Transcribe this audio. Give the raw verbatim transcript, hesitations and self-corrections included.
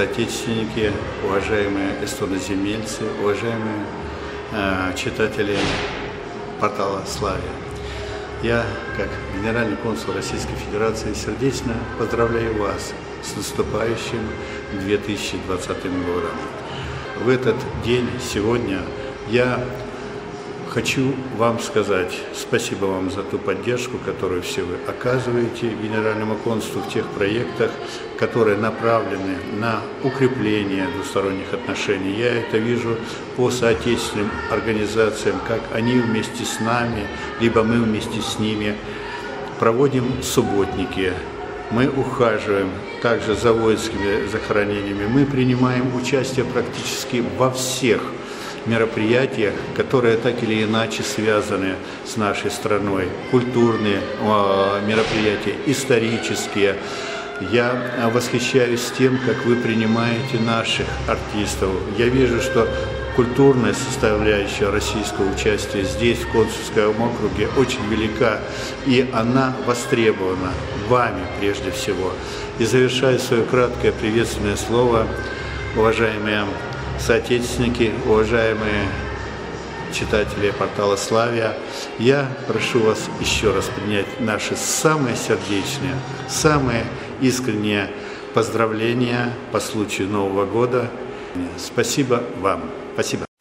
соотечественники, уважаемые эстоноземельцы, уважаемые э, читатели портала «Славия». Я, как генеральный консул Российской Федерации, сердечно поздравляю вас с наступающим две тысячи двадцатым годом. В этот день, сегодня, я хочу вам сказать спасибо вам за ту поддержку, которую все вы оказываете Генеральному консулу в тех проектах, которые направлены на укрепление двусторонних отношений. Я это вижу по соотечественным организациям, как они вместе с нами, либо мы вместе с ними проводим субботники. Мы ухаживаем также за воинскими захоронениями. Мы принимаем участие практически во всех мероприятиях, которые так или иначе связаны с нашей страной. Культурные э, мероприятия, исторические. Я восхищаюсь тем, как вы принимаете наших артистов. Я вижу, что культурная составляющая российского участия здесь, в консульском округе, очень велика, и она востребована вами прежде всего. И завершая свое краткое приветственное слово, уважаемые соотечественники, уважаемые читатели портала «Славия», я прошу вас еще раз принять наши самые сердечные, самые искренние поздравления по случаю Нового года. Спасибо вам. Спасибо.